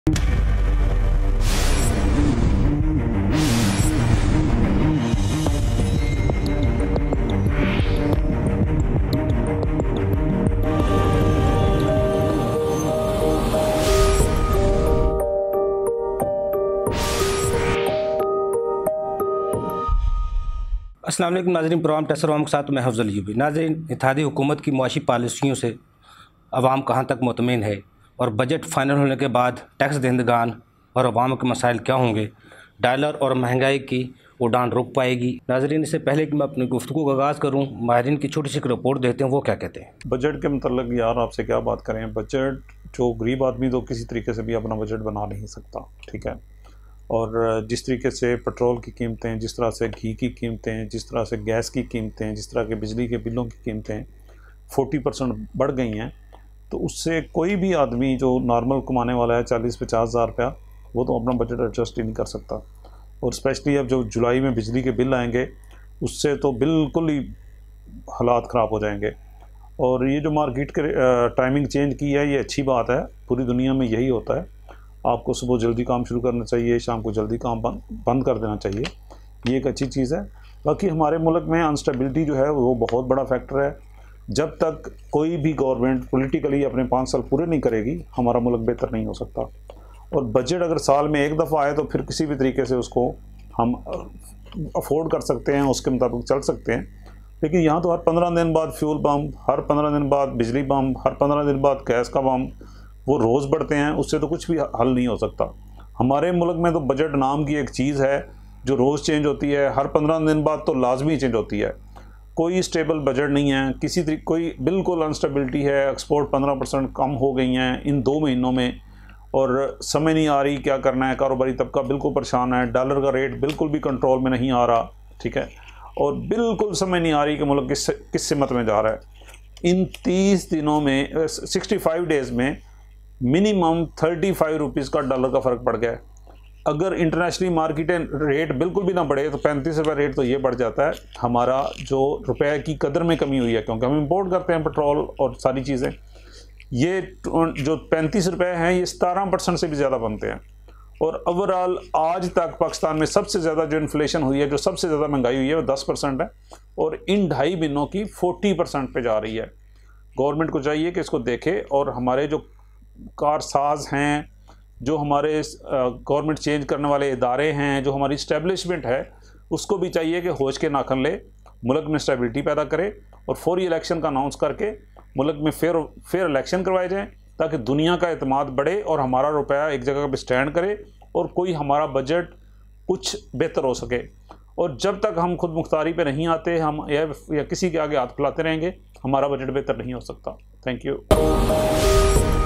अस्सलाम वालेकुम नाज़रीन, प्रोग्राम टेसर के साथ मैं अफजल यूबी। नाज़रीन, इत्तेहादी हुकूमत की मुआशी पॉलिसियों से अवाम कहाँ तक मुतमिन है और बजट फाइनल होने के बाद टैक्स दहिंदगान और अवाम के मसाइल क्या होंगे, डॉलर और महंगाई की उड़ान रुक पाएगी। नाज़रीन, इससे पहले कि मैं अपनी गुफ्तगू का आगाज़ करूँ, माहिरीन की छोटी सी रिपोर्ट देते हैं, वो क्या कहते हैं। बजट के मतलब यार आपसे क्या बात करें। बजट जो गरीब आदमी तो किसी तरीके से भी अपना बजट बना नहीं सकता, ठीक है। और जिस तरीके से पेट्रोल की कीमतें, जिस तरह से घी की कीमतें, जिस तरह से गैस की कीमतें, जिस तरह के बिजली के बिलों की कीमतें 40% बढ़ गई हैं, तो उससे कोई भी आदमी जो नॉर्मल कमाने वाला है 40-50 हज़ार रुपया, वो तो अपना बजट एडजस्ट ही नहीं कर सकता। और स्पेशली अब जो जुलाई में बिजली के बिल आएंगे, उससे तो बिल्कुल ही हालात ख़राब हो जाएंगे। और ये जो मार्केट के टाइमिंग चेंज की है, ये अच्छी बात है। पूरी दुनिया में यही होता है। आपको सुबह जल्दी काम शुरू करना चाहिए, शाम को जल्दी काम बंद कर देना चाहिए। ये एक अच्छी चीज़ है। बाकी हमारे मुल्क में अनस्टेबिलिटी जो है वो बहुत बड़ा फैक्टर है। जब तक कोई भी गवर्नमेंट पॉलिटिकली अपने 5 साल पूरे नहीं करेगी, हमारा मुल्क बेहतर नहीं हो सकता। और बजट अगर साल में एक दफ़ा आए तो फिर किसी भी तरीके से उसको हम अफोर्ड कर सकते हैं, उसके मुताबिक चल सकते हैं। लेकिन यहाँ तो हर 15 दिन बाद फ्यूल बम, हर 15 दिन बाद बिजली बम, हर 15 दिन बाद गैस का बम, वो रोज़ बढ़ते हैं। उससे तो कुछ भी हल नहीं हो सकता। हमारे मुल्क में तो बजट नाम की एक चीज़ है जो रोज़ चेंज होती है, हर 15 दिन बाद तो लाजमी चेंज होती है। कोई स्टेबल बजट नहीं है, किसी तरीके कोई बिल्कुल अनस्टेबिलिटी है। एक्सपोर्ट 15% कम हो गई हैं इन 2 महीनों में, और समझ नहीं आ रही क्या करना है। कारोबारी तबका बिल्कुल परेशान है। डॉलर का रेट बिल्कुल भी कंट्रोल में नहीं आ रहा, ठीक है। और बिल्कुल समझ नहीं आ रही कि मुल्क किस सिमत में जा रहा है। इन 30 दिनों में 65 डेज़ में मिनिमम 35 रुपीज़ का डॉलर का फ़र्क पड़ गया है। अगर इंटरनेशनली मार्केट रेट बिल्कुल भी ना बढ़े तो 35 रुपये रेट तो ये बढ़ जाता है। हमारा जो रुपए की कदर में कमी हुई है, क्योंकि हम इंपोर्ट करते हैं पेट्रोल और सारी चीज़ें। ये जो 35 रुपये हैं, ये 17% से भी ज़्यादा बनते हैं। और ओवरऑल आज तक पाकिस्तान में सबसे ज़्यादा जो इन्फ्लेशन हुई है, जो सबसे ज़्यादा महंगाई हुई है, वो 10% है। और इन 2.5 महीनों की 40% पे जा रही है। गवर्नमेंट को चाहिए कि इसको देखे, और हमारे जो कारसाज हैं, जो हमारे गवर्नमेंट चेंज करने वाले इदारे हैं, जो हमारी इस्टेब्लिशमेंट है, उसको भी चाहिए कि होश के नाखन ले, मुल्क में स्टेबिलिटी पैदा करे और फौरी इलेक्शन का अनाउंस करके मुल्क में फेयर इलेक्शन करवाए जाएँ, ताकि दुनिया का एतमाद बढ़े और हमारा रुपया एक जगह पर स्टैंड करे और कोई हमारा बजट कुछ बेहतर हो सके। और जब तक हम खुद मुख्तारी पे नहीं आते, हम या किसी के आगे हाथ फैलाते रहेंगे, हमारा बजट बेहतर नहीं हो सकता। Thank you.